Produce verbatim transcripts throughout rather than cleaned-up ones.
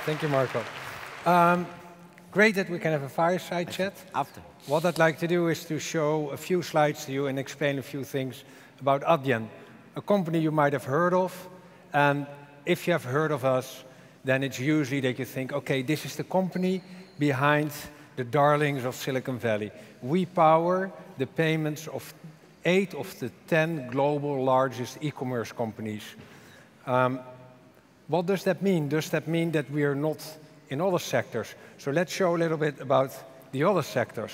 Thank you, Marco. Um, great that we can have a fireside chat. After. What I'd like to do is to show a few slides to you and explain a few things about Adyen, a company you might have heard of. And if you have heard of us, then it's usually that you think, okay, this is the company behind the darlings of Silicon Valley. We power the payments of eight of the ten global largest e-commerce companies. Um, what does that mean? Does that mean that we are not in other sectors? So let's show a little bit about the other sectors.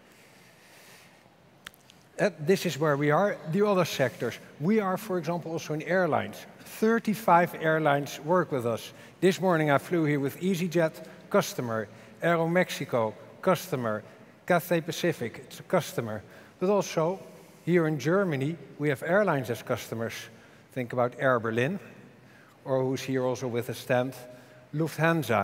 Uh, this is where we are, the other sectors. We are, for example, also in airlines. thirty-five airlines work with us. This morning I flew here with EasyJet, customer. Aeromexico, customer. Cathay Pacific, it's a customer. But also, here in Germany, we have airlines as customers. Think about Air Berlin, or who's here also with a stand, Lufthansa.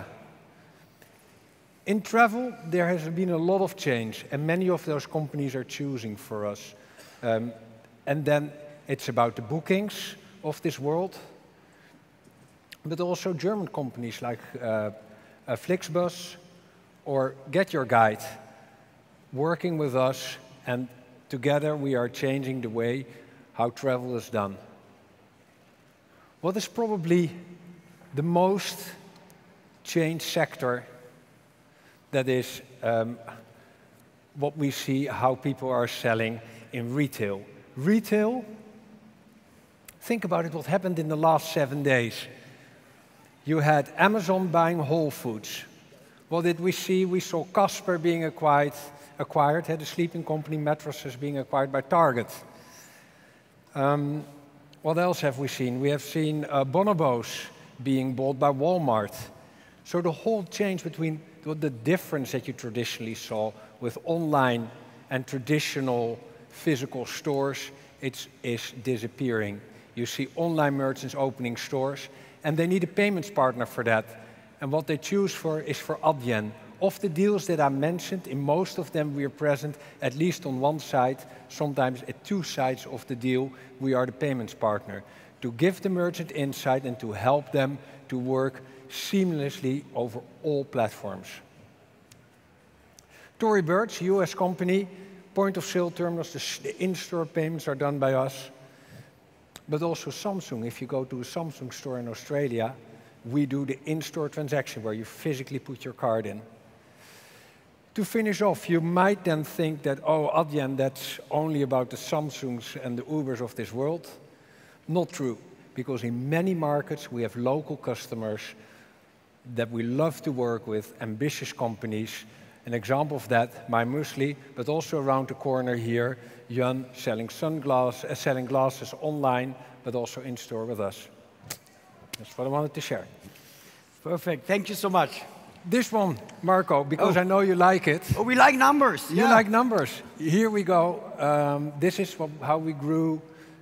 In travel, there has been a lot of change, and many of those companies are choosing for us. Um, and then it's about the bookings of this world, but also German companies like uh, uh, Flixbus or Get Your Guide, working with us, and together we are changing the way how travel is done. What is probably the most changed sector? That is um, what we see, how people are selling in retail. Retail, think about it, what happened in the last seven days. You had Amazon buying Whole Foods. What did we see? We saw Casper being acquired, acquired had a sleeping company, mattresses being acquired by Target. Um, what else have we seen? We have seen uh, Bonobos being bought by Walmart. So the whole change between the difference that you traditionally saw with online and traditional physical stores, it is disappearing. You see online merchants opening stores, and they need a payments partner for that. And what they choose for is for Adyen. Of the deals that I mentioned, in most of them we are present at least on one side, sometimes at two sides of the deal, we are the payments partner. To give the merchant insight and to help them to work seamlessly over all platforms. Tory Burch, U S company, point of sale terminals, the in-store payments are done by us. But also Samsung, if you go to a Samsung store in Australia, we do the in-store transaction where you physically put your card in. To finish off, you might then think that, oh, Adyen, that's only about the Samsungs and the Ubers of this world. Not true, because in many markets we have local customers that we love to work with, ambitious companies. An example of that, My Muesli, but also around the corner here, Jan selling sunglasses, uh, selling glasses online, but also in store with us. That's what I wanted to share. Perfect. Thank you so much. This one, Marco, because oh. I know you like it. Oh, we like numbers. You yeah. like numbers. Here we go. Um, this is what, how we grew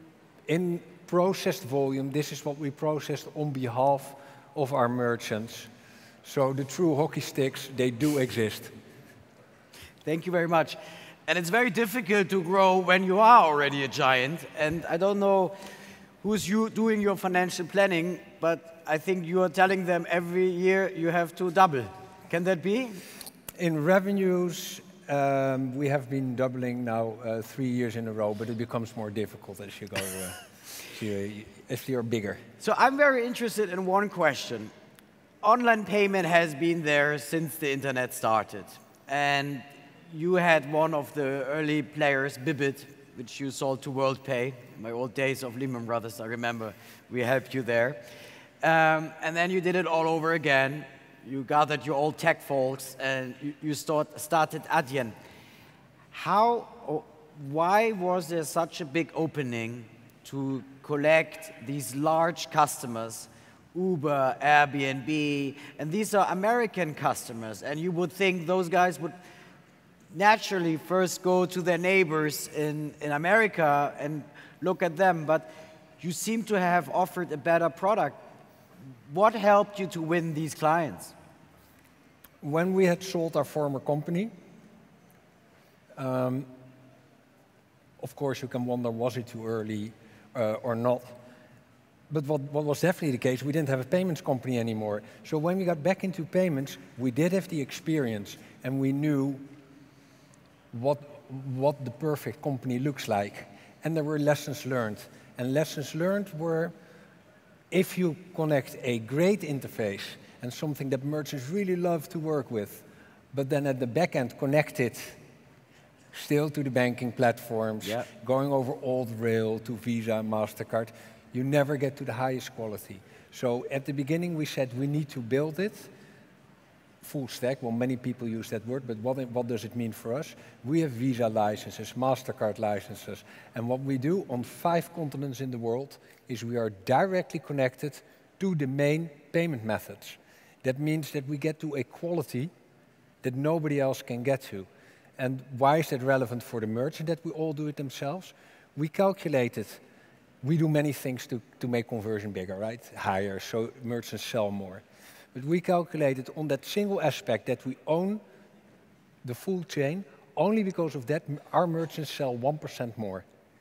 in processed volume. This is what we processed on behalf of our merchants. So the true hockey sticks, they do exist. Thank you very much. And it's very difficult to grow when you are already a giant. And I don't know who's you doing your financial planning, but I think you are telling them every year you have to double. Can that be? In revenues, um, we have been doubling now uh, three years in a row, but it becomes more difficult as you go, uh, as, you, as you're bigger. So I'm very interested in one question. Online payment has been there since the internet started. And you had one of the early players, Bibit, which you sold to WorldPay. In my old days of Lehman Brothers, I remember we helped you there. Um, and then you did it all over again. You gathered your old tech folks and you, you start, started Adyen. How, or why was there such a big opening to collect these large customers, Uber, Airbnb, and these are American customers, and you would think those guys would naturally first go to their neighbors in, in America and look at them, but you seem to have offered a better product. What helped you to win these clients? When we had sold our former company, um, of course you can wonder, was it too early uh, or not? But what, what was definitely the case, we didn't have a payments company anymore. So when we got back into payments, we did have the experience, and we knew what, what the perfect company looks like. And there were lessons learned. And lessons learned were, if you connect a great interface and something that merchants really love to work with, but then at the back end connect it still to the banking platforms, yeah. going over old rail to Visa, MasterCard, you never get to the highest quality. So at the beginning we said we need to build it full stack. Well, many people use that word, but what, what does it mean for us? We have Visa licenses, MasterCard licenses, and what we do on five continents in the world is we are directly connected to the main payment methods. That means that we get to a quality that nobody else can get to. And why is that relevant for the merchant that we all do it themselves? We calculated, we do many things to, to make conversion bigger, right? Higher, so merchants sell more. But we calculated on that single aspect that we own the full chain, only because of that our merchants sell one percent more.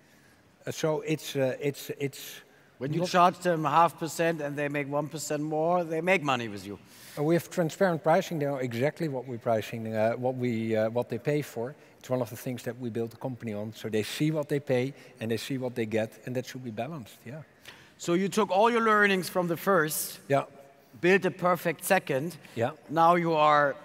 Uh, so it's, uh, it's, it's... When you charge them half percent and they make one percent more, they make money with you. We have transparent pricing. They know exactly what we're pricing, uh, what we, uh, what they pay for. It's one of the things that we built the company on. So they see what they pay and they see what they get, and that should be balanced. Yeah. So you took all your learnings from the first, yeah, built a perfect second. Yeah. Now you are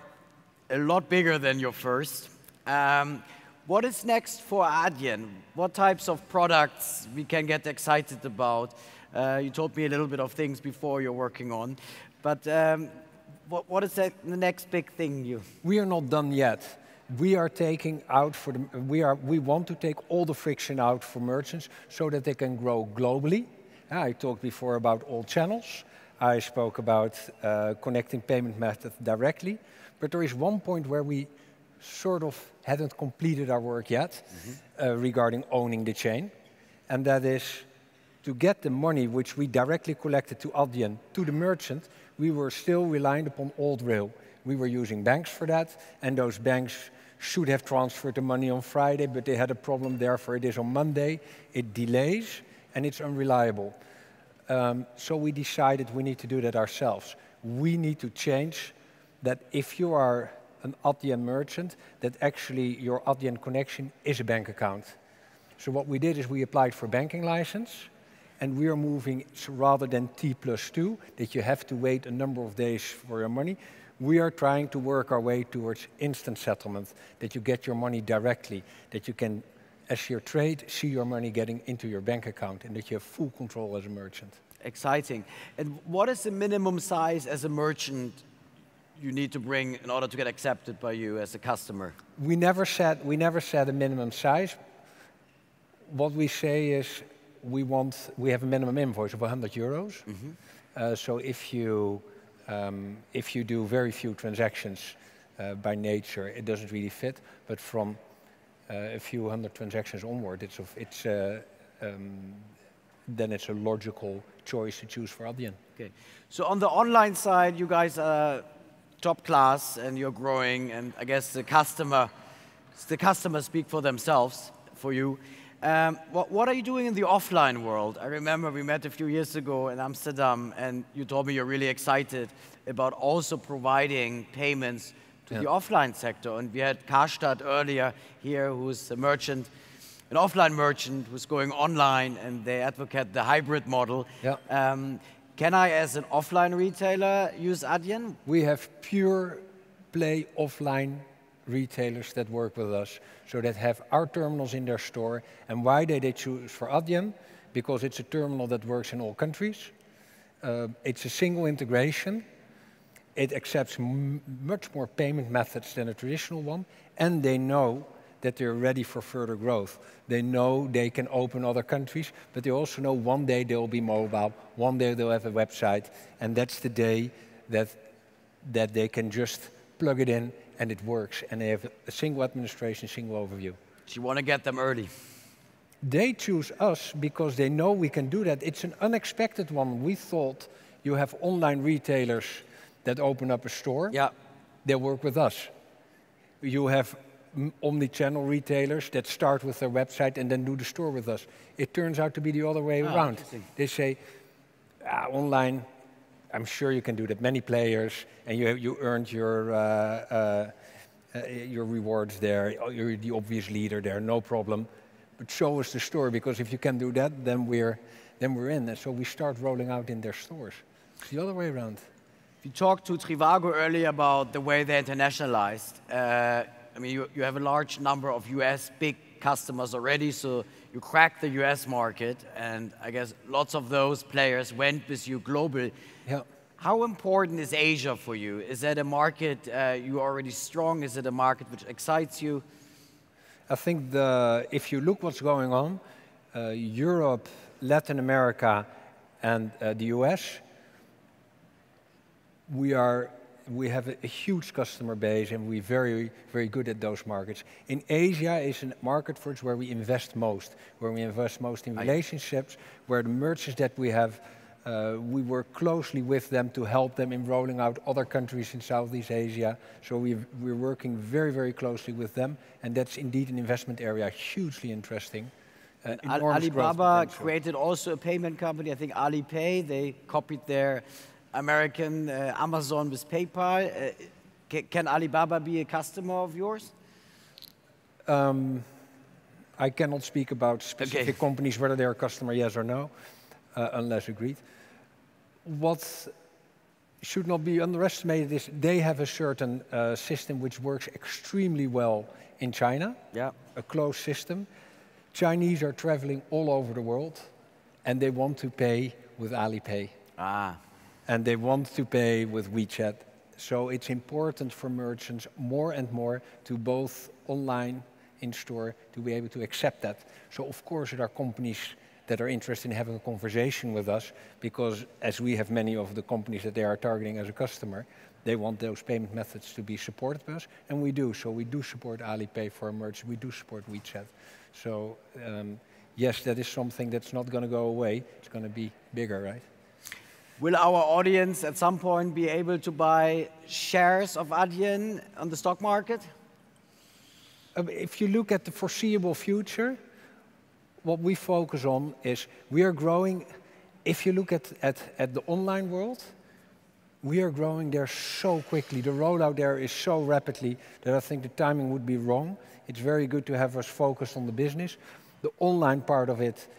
a lot bigger than your first. Um, what is next for Adyen? What types of products we can get excited about? Uh, you told me a little bit of things before you're working on, but. Um, What, what is that, the next big thing you? We are not done yet. We are taking out for the, we are, we want to take all the friction out for merchants so that they can grow globally. I talked before about all channels. I spoke about uh, connecting payment methods directly. But there is one point where we sort of hadn't completed our work yet mm-hmm. uh, regarding owning the chain. And that is to get the money which we directly collected to Adyen, to the merchant, we were still relying upon old rail. We were using banks for that, and those banks should have transferred the money on Friday, but they had a problem, therefore it is on Monday. It delays, and it's unreliable. Um, so we decided we need to do that ourselves. We need to change that if you are an Adyen merchant, that actually your Adyen connection is a bank account. So what we did is we applied for a banking license, and we are moving, so rather than T plus two, that you have to wait a number of days for your money, we are trying to work our way towards instant settlement, that you get your money directly, that you can, as your trade, see your money getting into your bank account, and that you have full control as a merchant. Exciting. And what is the minimum size as a merchant you need to bring in order to get accepted by you as a customer? We never said, we never said a minimum size. What we say is, we want, we have a minimum invoice of one hundred euros. Mm-hmm. uh, so if you, um, if you do very few transactions uh, by nature, it doesn't really fit. But from uh, a few hundred transactions onward, it's, of, it's uh, um, then it's a logical choice to choose for Adyen. Okay. So on the online side, you guys are top class and you're growing, and I guess the customer, the customers speak for themselves for you. Um, what, what are you doing in the offline world? I remember we met a few years ago in Amsterdam, and you told me you're really excited about also providing payments to yeah. the offline sector. And we had Karstadt earlier here, who's a merchant, an offline merchant who's going online, and they advocate the hybrid model. Yeah. Um, can I, as an offline retailer, use Adyen? We have pure play offline retailers that work with us, so that have our terminals in their store. And why did they choose for Adyen? Because it's a terminal that works in all countries. Uh, it's a single integration. It accepts m much more payment methods than a traditional one, and they know that they're ready for further growth. They know they can open other countries, but they also know one day they'll be mobile, one day they'll have a website, and that's the day that, that they can just plug it in and it works, and they have a single administration, single overview. So you want to get them early? They choose us because they know we can do that. It's an unexpected one. We thought you have online retailers that open up a store. Yeah. They work with us. You have omni-channel retailers that start with their website and then do the store with us. It turns out to be the other way ah, around. They say, uh, online, I'm sure you can do that. Many players, and you you earned your uh, uh, uh, your rewards there. You're the obvious leader there, no problem. But show us the store, because if you can do that, then we're then we're in. And so we start rolling out in their stores. It's the other way around. You talked to Trivago earlier about the way they internationalized. Uh, I mean, you, you have a large number of U S big customers already, so you cracked the U S market, and I guess lots of those players went with you global. Yeah. How important is Asia for you? Is that a market uh, you're already strong? Is it a market which excites you? I think the, if you look what's going on, uh, Europe, Latin America, and uh, the U S, we are we have a, a huge customer base, and we're very very good at those markets. In Asia is a market for us where we invest most, where we invest most in relationships, where the merchants that we have, uh, we work closely with them to help them in rolling out other countries in Southeast Asia. So we've, we're working very very closely with them, and that's indeed an investment area, hugely interesting. Uh, Alibaba created also a payment company, I think Alipay. They copied their American uh, Amazon with PayPal. Uh, ca can Alibaba be a customer of yours? Um, I cannot speak about specific okay. companies, whether they're a customer, yes or no, uh, unless agreed. What should not be underestimated is they have a certain uh, system which works extremely well in China, yeah. a closed system. Chinese are traveling all over the world, and they want to pay with Alipay. Ah. And they want to pay with WeChat. So it's important for merchants more and more to both online, in-store, to be able to accept that. So of course there are companies that are interested in having a conversation with us, because as we have many of the companies that they are targeting as a customer, they want those payment methods to be supported by us, and we do. So we do support Alipay for a merchant, we do support WeChat. So um, yes, that is something that's not going to go away. It's going to be bigger, right? Will our audience at some point be able to buy shares of Adyen on the stock market? Uh, if you look at the foreseeable future, what we focus on is we are growing. If you look at, at, at the online world, we are growing there so quickly. The rollout there is so rapidly that I think the timing would be wrong. It's very good to have us focused on the business. The online part of it,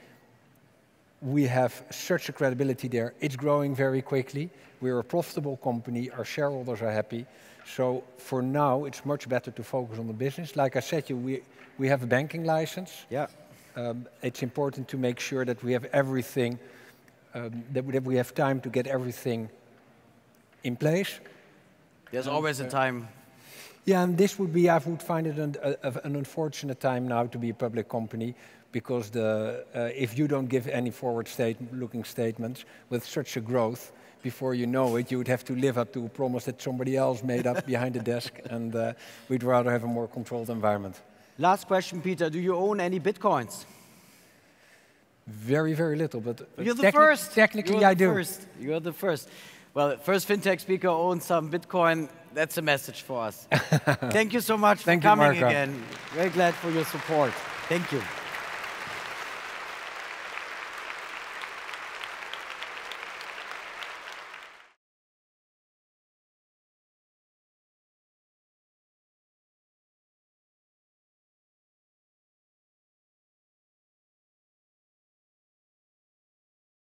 we have such a credibility there. It's growing very quickly. We're a profitable company. Our shareholders are happy. So for now, it's much better to focus on the business. Like I said, you, we, we have a banking license. Yeah. Um, it's important to make sure that we have everything, um, that, we, that we have time to get everything in place. There's and always uh, a time. Yeah, and this would be, I would find it an, a, an unfortunate time now to be a public company, because the, uh, if you don't give any forward state looking statements with such a growth, before you know it, you would have to live up to a promise that somebody else made up behind the desk, and uh, we'd rather have a more controlled environment. Last question, Peter. Do you own any Bitcoins? Very, very little, but You're the first. Technically, You're I the do. First. You're the first. Well, first fintech speaker owns some Bitcoin. That's a message for us. Thank you so much for Thank coming you, Marco. again. Very glad for your support. Thank you.